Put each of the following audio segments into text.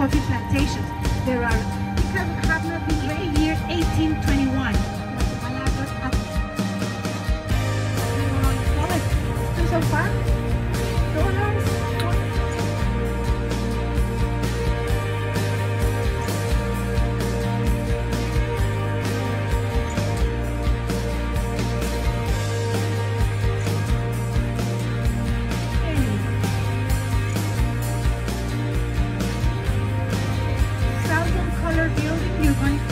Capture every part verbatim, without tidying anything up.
coffee plantations. There are, because have not been raised year eighteen twenty-one. It's so far. Go on. Building, you're going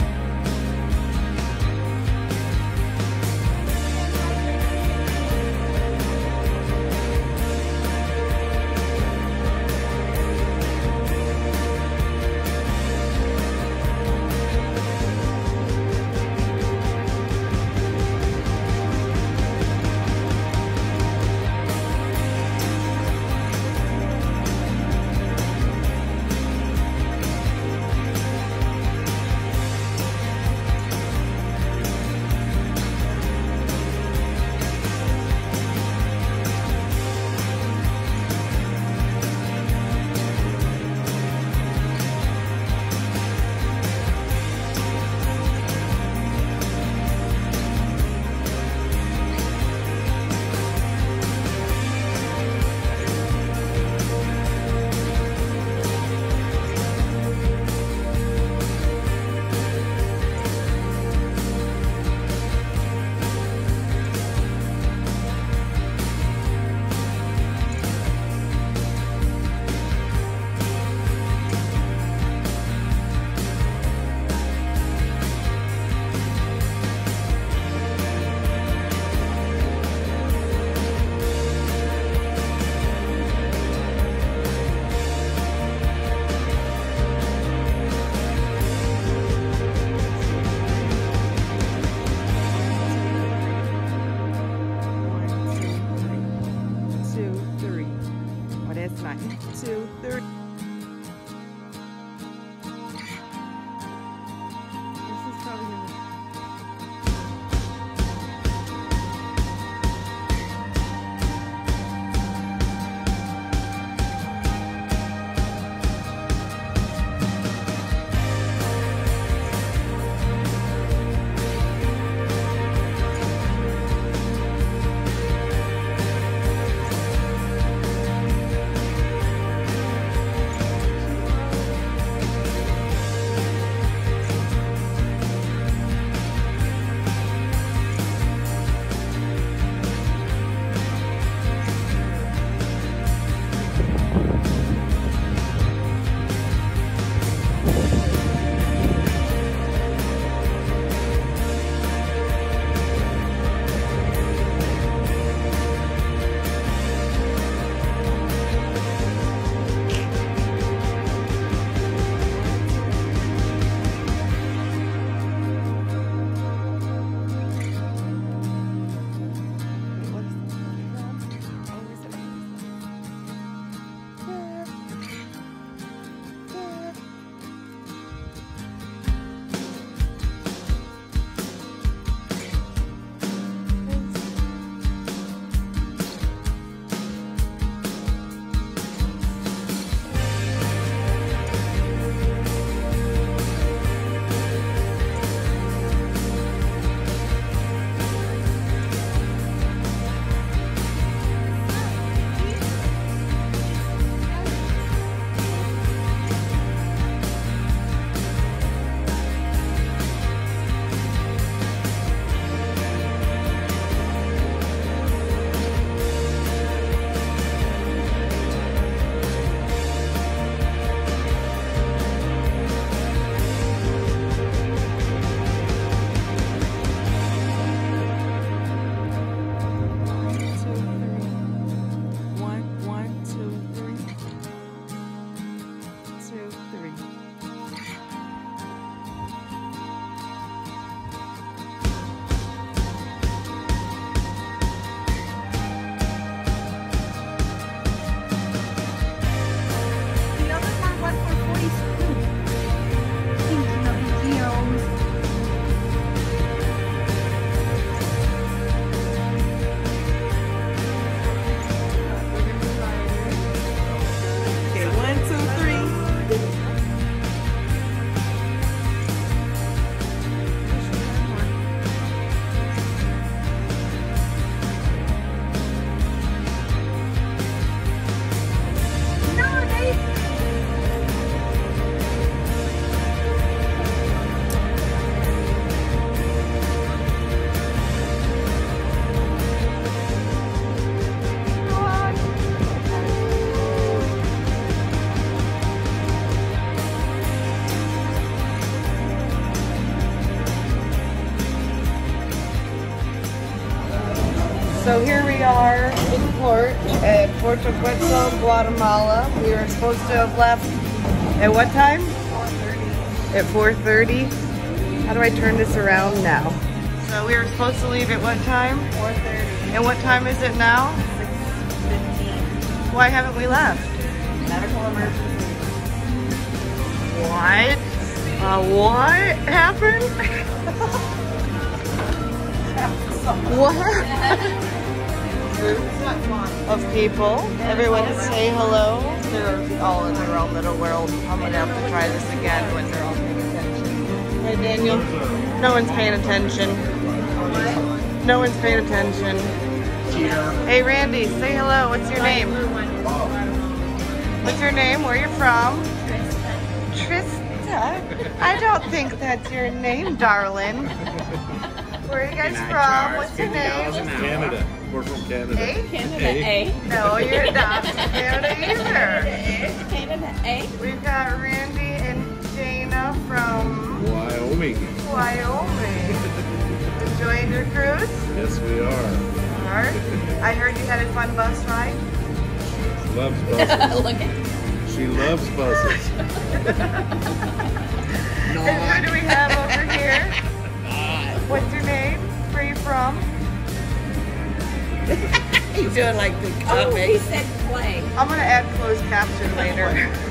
two, three. This is probably gonna are in port at Puerto Quetzal, Guatemala. We were supposed to have left at what time? four thirty. At four thirty? How do I turn this around now? So we were supposed to leave at what time? four thirty. And what time is it now? six fifteen. Why haven't we left? Medical emergency. What? Uh, what happened? What? Of people. Everyone say hello. They're all in their own little world. I'm gonna have to try this again when they're all paying attention. Right, Daniel? No one's paying attention. No one's paying attention. Hey, Randy, say hello. What's your name? What's your name? Where are you from? Trista. I don't think that's your name, darling. Where are you guys from? What's your name? Canada. We're from Canada. A? Canada A. No, you're not from Canada either. Canada A. We've got Randy and Dana from Wyoming. Wyoming. Enjoying your cruise? Yes, we are. Alright. I heard you had a fun bus ride. Loves buses. Look at She loves buses. And who do we have over here? What's your name? Where are you from? He's doing like the comic. Oh, he said Clay. I'm gonna add closed caption later.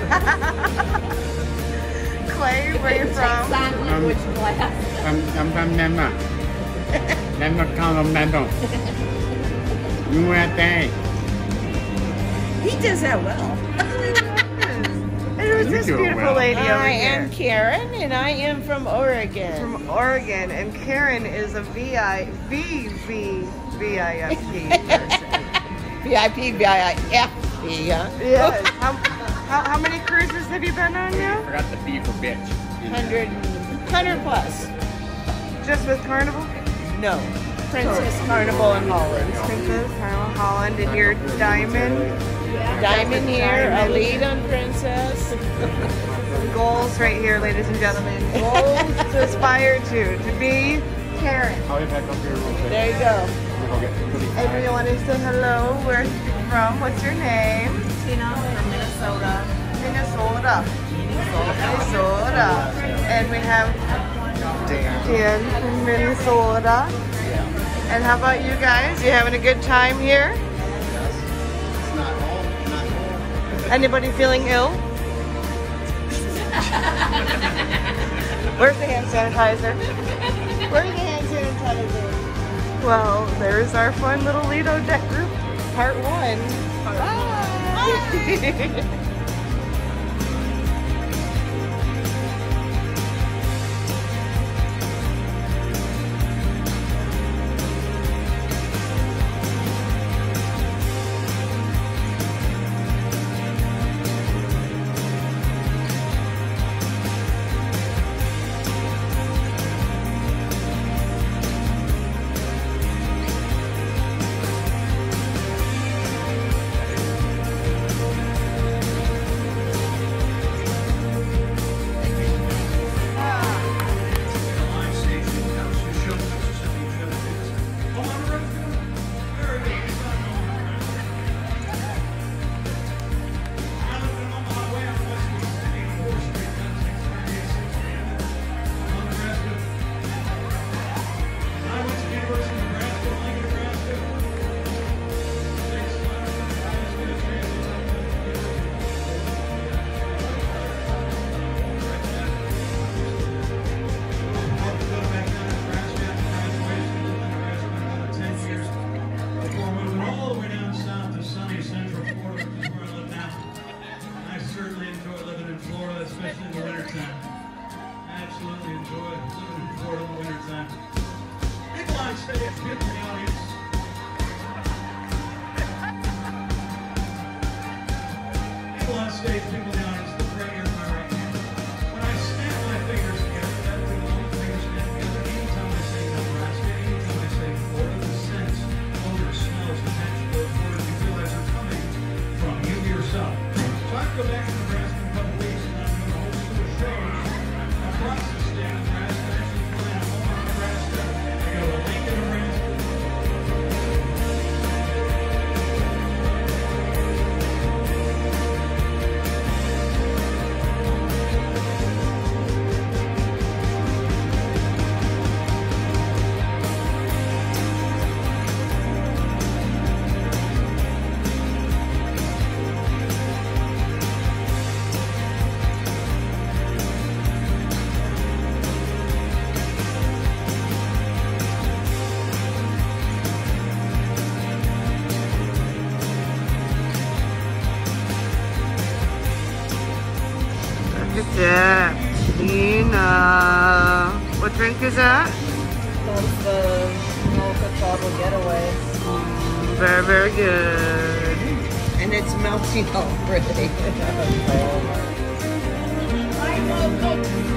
Clay, where are you from? Sign language class. I'm, I'm from Myanmar. Myanmar, Colorado. U S A. He does that well. And who's this You do beautiful well. lady over I here? am Karen, and I am from Oregon. From Oregon, and Karen is a V I V V V I F P person. V I P, V I F P, huh? Yes. How, how, how many cruises have you been on now? Forgot the B for bitch. Hundred, hundred plus. Just with Carnival? No, Princess Carnival in Holland. Princess Carnival Holland, and your Diamond. Diamond here, a Diamond. lead on Princess. Goals right here, ladies and gentlemen. Goals to aspire to, to be Karen. I'll be back up here real quick. There you go. We'll get pretty And we want to say hello. Where are you from? What's your name? Tina from Minnesota. Minnesota. Minnesota. And we have Dan from Minnesota. And how about you guys? You having a good time here? Anybody feeling ill? Where's the hand sanitizer? Where's the hand sanitizer? Well, there's our fun little Lido deck group, part one. Bye. at that. Nina. What drink is that? That's the Mocha Travel Getaway. Mm, very, very good. And it's melting already.